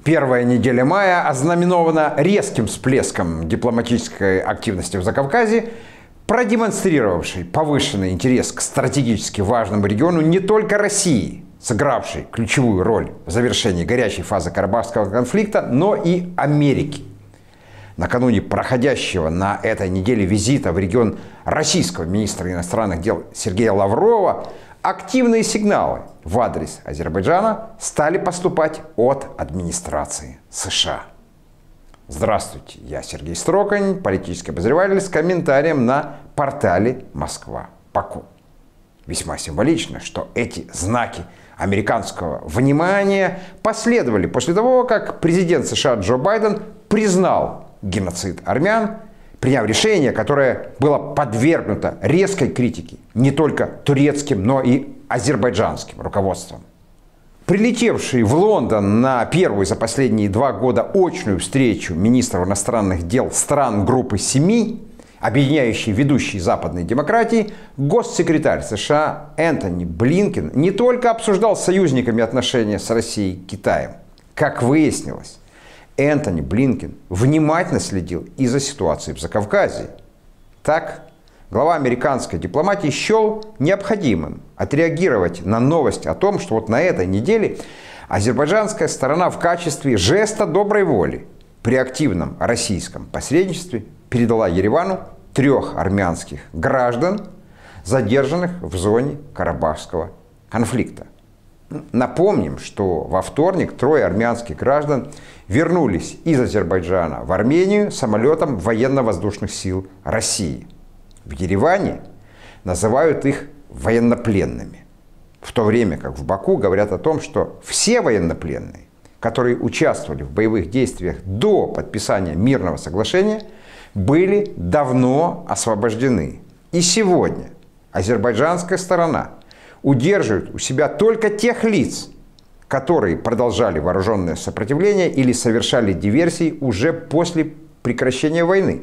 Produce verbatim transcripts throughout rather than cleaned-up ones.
Первая неделя мая ознаменована резким всплеском дипломатической активности в Закавказье, продемонстрировавшей повышенный интерес к стратегически важному региону не только России, сыгравшей ключевую роль в завершении горячей фазы Карабахского конфликта, но и Америки. Накануне проходящего на этой неделе визита в регион российского министра иностранных дел Сергея Лаврова активные сигналы в адрес Азербайджана стали поступать от администрации США. Здравствуйте, я Сергей Строкань, политический обозреватель с комментарием на портале Москва-Баку. Весьма символично, что эти знаки американского внимания последовали после того, как президент США Джо Байден признал геноцид армян, приняв решение, которое было подвергнуто резкой критике не только турецким, но и азербайджанским руководством. Прилетевший в Лондон на первую за последние два года очную встречу министров иностранных дел стран группы семи, объединяющей ведущие западные демократии, госсекретарь США Энтони Блинкен не только обсуждал с союзниками отношения с Россией и Китаем. Как выяснилось, Энтони Блинкен внимательно следил и за ситуацией в Закавказье. Так, глава американской дипломатии счел необходимым отреагировать на новость о том, что вот на этой неделе азербайджанская сторона в качестве жеста доброй воли при активном российском посредничестве передала Еревану трех армянских граждан, задержанных в зоне Карабахского конфликта. Напомним, что во вторник трое армянских граждан вернулись из Азербайджана в Армению самолетом военно-воздушных сил России. В Ереване называют их военнопленными, в то время как в Баку говорят о том, что все военнопленные, которые участвовали в боевых действиях до подписания мирного соглашения, были давно освобождены. И сегодня азербайджанская сторона удерживает у себя только тех лиц, которые продолжали вооруженное сопротивление или совершали диверсии уже после прекращения войны.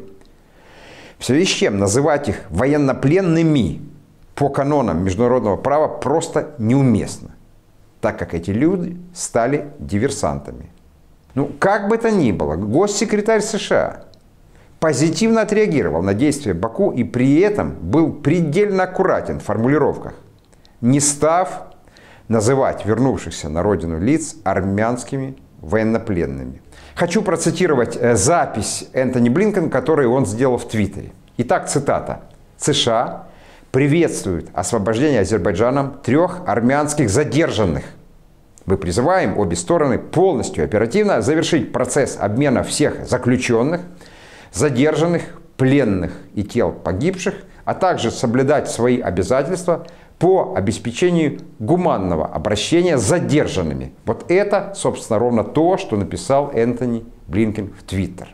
В связи с чем называть их военнопленными по канонам международного права просто неуместно, так как эти люди стали диверсантами. Ну, как бы то ни было, госсекретарь США позитивно отреагировал на действия Баку и при этом был предельно аккуратен в формулировках, не став называть вернувшихся на родину лиц армянскими военнопленными. Хочу процитировать запись Энтони Блинкена, которую он сделал в Твиттере. Итак, цитата. США приветствуют освобождение Азербайджаном трех армянских задержанных. Мы призываем обе стороны полностью оперативно завершить процесс обмена всех заключенных, задержанных, пленных и тел погибших, а также соблюдать свои обязательства по обеспечению гуманного обращения с задержанными. Вот это, собственно, ровно то, что написал Энтони Блинкен в Твиттер.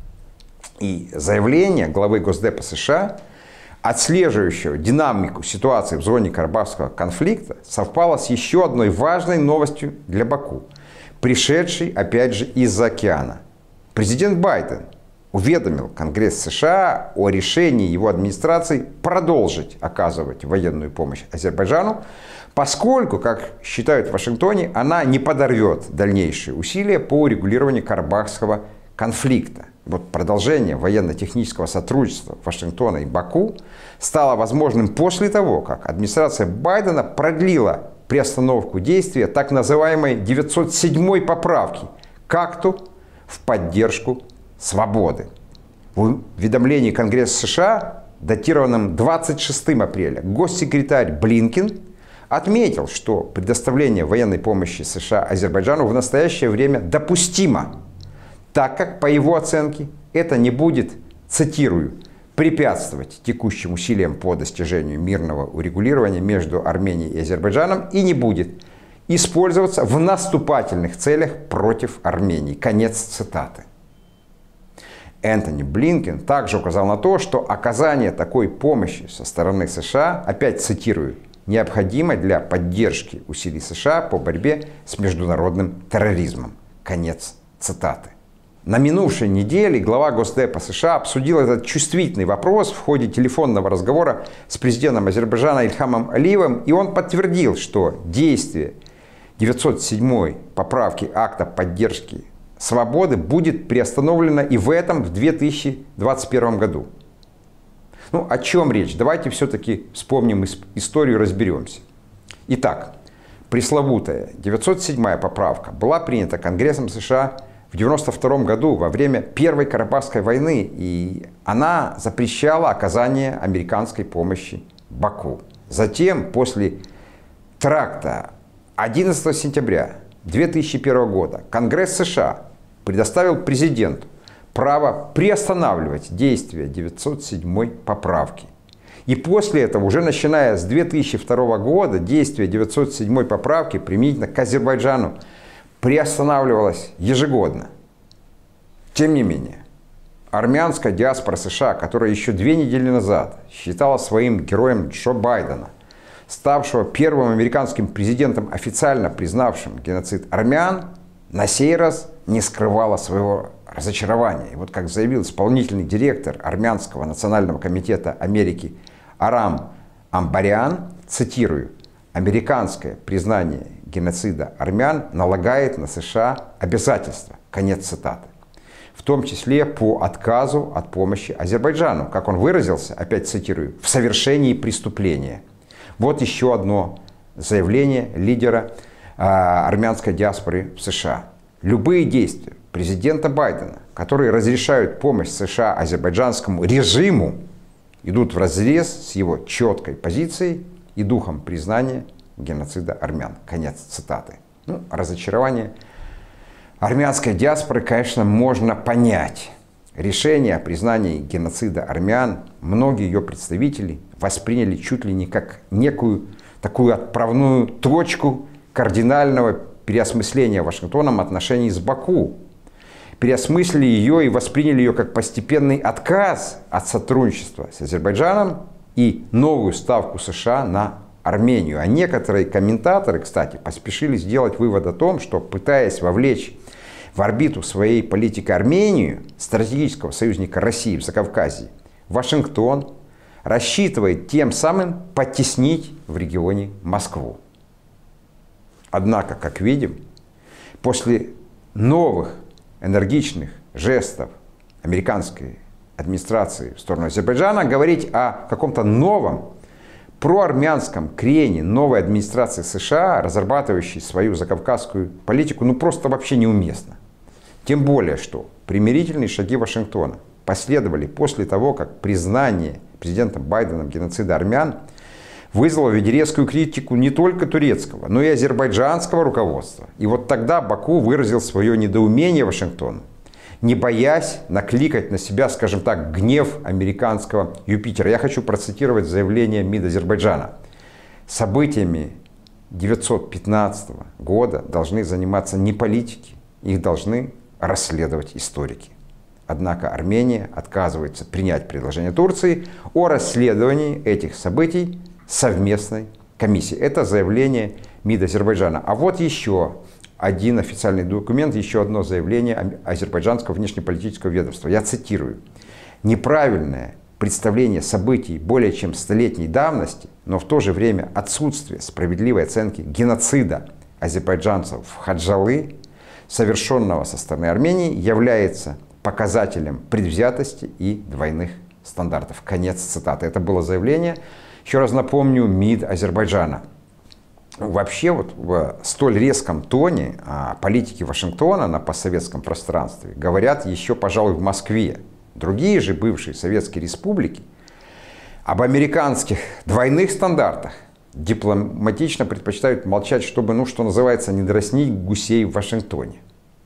И заявление главы Госдепа США, отслеживающего динамику ситуации в зоне Карабахского конфликта, совпало с еще одной важной новостью для Баку, пришедшей, опять же, из-за океана. Президент Байден уведомил Конгресс США о решении его администрации продолжить оказывать военную помощь Азербайджану, поскольку, как считают в Вашингтоне, она не подорвет дальнейшие усилия по урегулированию Карабахского конфликта. Вот продолжение военно-технического сотрудничества Вашингтона и Баку стало возможным после того, как администрация Байдена продлила приостановку действия так называемой девятьсот седьмой поправки к акту в поддержку свободы. В уведомлении Конгресса США, датированном двадцать шестым апреля, госсекретарь Блинкен отметил, что предоставление военной помощи США Азербайджану в настоящее время допустимо, так как, по его оценке, это не будет, цитирую, препятствовать текущим усилиям по достижению мирного урегулирования между Арменией и Азербайджаном и не будет использоваться в наступательных целях против Армении. Конец цитаты. Энтони Блинкен также указал на то, что оказание такой помощи со стороны США, опять цитирую, необходимо для поддержки усилий США по борьбе с международным терроризмом. Конец цитаты. На минувшей неделе глава Госдепа США обсудил этот чувствительный вопрос в ходе телефонного разговора с президентом Азербайджана Ильхамом Алиевым, и он подтвердил, что действие девятьсот седьмой поправки акта поддержки свободы будет приостановлена и в этом, в две тысячи двадцать первом году. Ну, о чем речь? Давайте все-таки вспомним историю и разберемся. Итак, пресловутая девятьсот седьмая поправка была принята Конгрессом США в девяносто втором году во время Первой Карабахской войны, и она запрещала оказание американской помощи Баку. Затем, после теракта одиннадцатого сентября две тысячи первого года, Конгресс США предоставил президенту право приостанавливать действие девятьсот седьмой поправки. И после этого, уже начиная с две тысячи второго года, действие девятьсот седьмой поправки применительно к Азербайджану приостанавливалось ежегодно. Тем не менее, армянская диаспора США, которая еще две недели назад считала своим героем Джо Байдена, ставшего первым американским президентом, официально признавшим геноцид армян, на сей раз не скрывала своего разочарования. И вот как заявил исполнительный директор Армянского национального комитета Америки Арам Амбарян, цитирую: «Американское признание геноцида армян налагает на США обязательства». Конец цитаты. В том числе по отказу от помощи Азербайджану, как он выразился, опять цитирую, «в совершении преступления». Вот еще одно заявление лидера э, армянской диаспоры в США. Любые действия президента Байдена, которые разрешают помощь США азербайджанскому режиму, идут вразрез с его четкой позицией и духом признания геноцида армян. Конец цитаты. Ну, разочарование армянской диаспоры, конечно, можно понять. Решение о признании геноцида армян многие ее представители восприняли чуть ли не как некую такую отправную точку кардинального переосмысления Вашингтоном отношений с Баку. Переосмыслили ее и восприняли ее как постепенный отказ от сотрудничества с Азербайджаном и новую ставку США на Армению. А некоторые комментаторы, кстати, поспешили сделать вывод о том, что, пытаясь вовлечь в орбиту своей политики Армению, стратегического союзника России в Закавказье, Вашингтон рассчитывает тем самым подтеснить в регионе Москву. Однако, как видим, после новых энергичных жестов американской администрации в сторону Азербайджана говорить о каком-то новом проармянском крене новой администрации США, разрабатывающей свою закавказскую политику, ну просто вообще неуместно. Тем более, что примирительные шаги Вашингтона последовали после того, как признание президентом Байденом геноцида армян вызвало в виде резкую критику не только турецкого, но и азербайджанского руководства. И вот тогда Баку выразил свое недоумение Вашингтону, не боясь накликать на себя, скажем так, гнев американского Юпитера. Я хочу процитировать заявление МИД Азербайджана. Событиями девятьсот пятнадцатого года должны заниматься не политики, их должны расследовать историки. Однако Армения отказывается принять предложение Турции о расследовании этих событий совместной комиссии. Это заявление МИД Азербайджана. А вот еще один официальный документ, еще одно заявление азербайджанского внешнеполитического ведомства. Я цитирую. «Неправильное представление событий более чем столетней давности, но в то же время отсутствие справедливой оценки геноцида азербайджанцев в Хаджалы, совершенного со стороны Армении, является показателем предвзятости и двойных стандартов». Конец цитаты. Это было заявление, еще раз напомню, МИД Азербайджана. Вообще вот в столь резком тоне о политике Вашингтона на постсоветском пространстве говорят еще, пожалуй, в Москве. Другие же бывшие советские республики об американских двойных стандартах дипломатично предпочитают молчать, чтобы, ну, что называется, не дразнить гусей в Вашингтоне.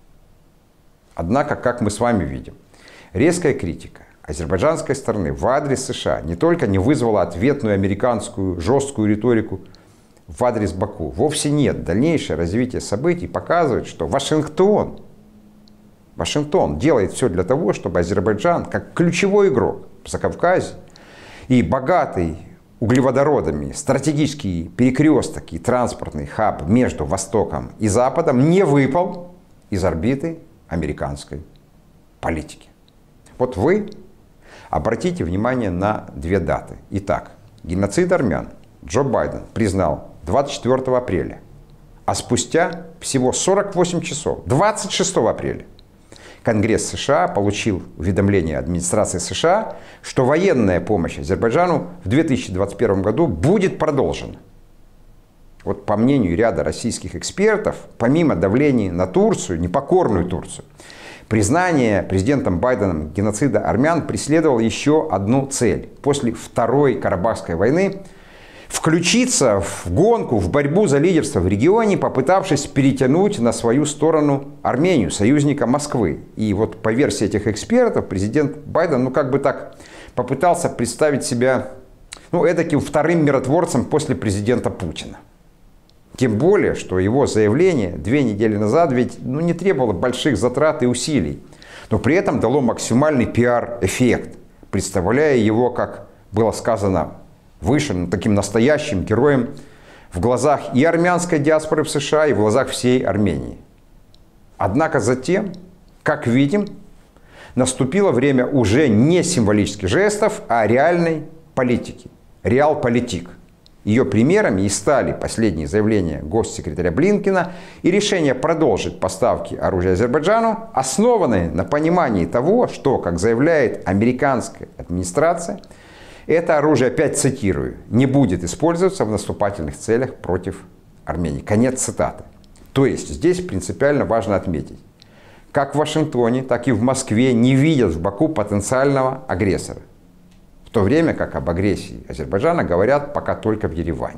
Однако, как мы с вами видим, резкая критика азербайджанской стороны в адрес США не только не вызвала ответную американскую жесткую риторику в адрес Баку. Вовсе нет. Дальнейшее развитие событий показывает, что Вашингтон, Вашингтон делает все для того, чтобы Азербайджан, как ключевой игрок в Закавказье и богатый углеводородами стратегический перекресток и транспортный хаб между Востоком и Западом, не выпал из орбиты американской политики. Вот вы обратите внимание на две даты. Итак, геноцид армян Джо Байден признал двадцать четвёртого апреля, а спустя всего сорок восемь часов, двадцать шестого апреля, Конгресс США получил уведомление администрации США, что военная помощь Азербайджану в две тысячи двадцать первом году будет продолжена. Вот по мнению ряда российских экспертов, помимо давления на Турцию, непокорную Турцию, признание президентом Байденом геноцида армян преследовало еще одну цель. После Второй Карабахской войны включиться в гонку, в борьбу за лидерство в регионе, попытавшись перетянуть на свою сторону Армению, союзника Москвы. И вот по версии этих экспертов президент Байден, ну как бы так, попытался представить себя, ну, эдаким вторым миротворцем после президента Путина. Тем более, что его заявление две недели назад ведь ну, не требовало больших затрат и усилий, но при этом дало максимальный пиар-эффект, представляя его, как было сказано выше, ну, таким настоящим героем в глазах и армянской диаспоры в США, и в глазах всей Армении. Однако затем, как видим, наступило время уже не символических жестов, а реальной политики. Реалполитик. Ее примерами и стали последние заявления госсекретаря Блинкена и решение продолжить поставки оружия Азербайджану, основанные на понимании того, что, как заявляет американская администрация, это оружие, опять цитирую, не будет использоваться в наступательных целях против Армении. Конец цитаты. То есть здесь принципиально важно отметить, как в Вашингтоне, так и в Москве не видят в Баку потенциального агрессора. В то время как об агрессии Азербайджана говорят пока только в Ереване.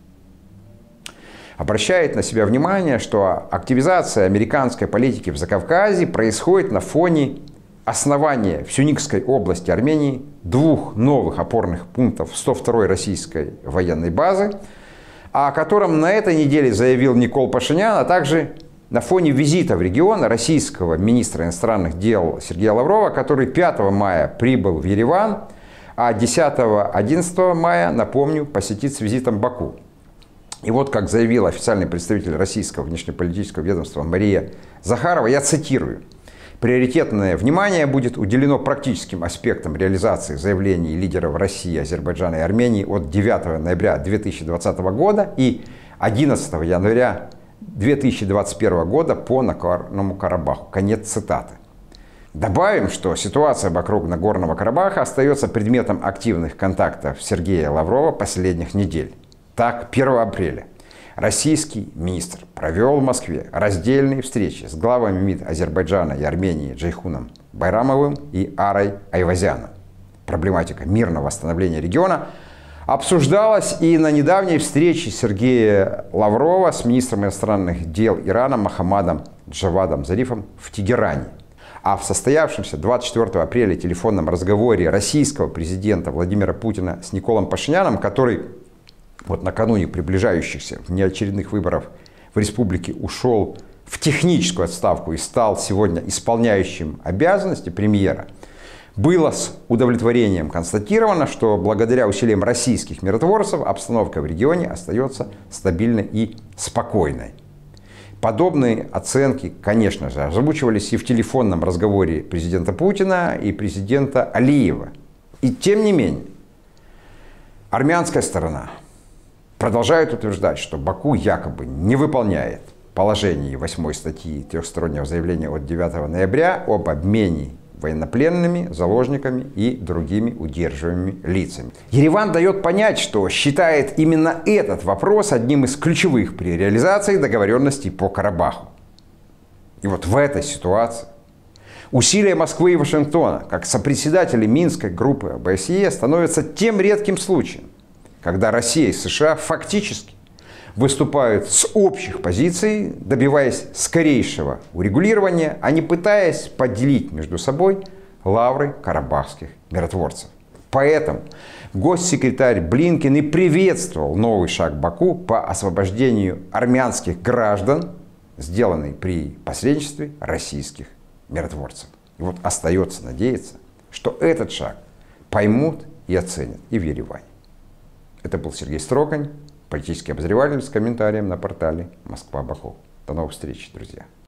Обращает на себя внимание, что активизация американской политики в Закавказье происходит на фоне основания в Сюникской области Армении двух новых опорных пунктов сто второй российской военной базы, о котором на этой неделе заявил Никол Пашинян, а также на фоне визита в регион российского министра иностранных дел Сергея Лаврова, который пятого мая прибыл в Ереван, а десятого-одиннадцатого мая, напомню, посетит с визитом Баку. И вот, как заявил официальный представитель российского внешнеполитического ведомства Мария Захарова, я цитирую: «Приоритетное внимание будет уделено практическим аспектам реализации заявлений лидеров России, Азербайджана и Армении от девятого ноября две тысячи двадцатого года и одиннадцатого января две тысячи двадцать первого года по Нагорному Карабаху». Конец цитаты. Добавим, что ситуация вокруг Нагорного Карабаха остается предметом активных контактов Сергея Лаврова последних недель. Так, первого апреля российский министр провел в Москве раздельные встречи с главами МИД Азербайджана и Армении Джейхуном Байрамовым и Арой Айвазяном. Проблематика мирного восстановления региона обсуждалась и на недавней встрече Сергея Лаврова с министром иностранных дел Ирана Мохаммадом Джавадом Зарифом в Тегеране. А в состоявшемся двадцать четвёртого апреля телефонном разговоре российского президента Владимира Путина с Николом Пашиняном, который вот накануне приближающихся внеочередных выборов в республике ушел в техническую отставку и стал сегодня исполняющим обязанности премьера, было с удовлетворением констатировано, что благодаря усилиям российских миротворцев обстановка в регионе остается стабильной и спокойной. Подобные оценки, конечно же, озвучивались и в телефонном разговоре президента Путина и президента Алиева. И тем не менее, армянская сторона продолжает утверждать, что Баку якобы не выполняет положение восьмой статьи трехстороннего заявления от девятого ноября об обмене военнопленными, заложниками и другими удерживаемыми лицами. Ереван дает понять, что считает именно этот вопрос одним из ключевых при реализации договоренностей по Карабаху. И вот в этой ситуации усилия Москвы и Вашингтона, как сопредседателей Минской группы ОБСЕ, становятся тем редким случаем, когда Россия и США фактически выступают с общих позиций, добиваясь скорейшего урегулирования, а не пытаясь поделить между собой лавры карабахских миротворцев. Поэтому госсекретарь Блинкен и приветствовал новый шаг Баку по освобождению армянских граждан, сделанный при посредничестве российских миротворцев. И вот остается надеяться, что этот шаг поймут и оценят и в Ереване. Это был Сергей Строкань, политический обозреватель с комментарием на портале Москва-Баку. До новых встреч, друзья!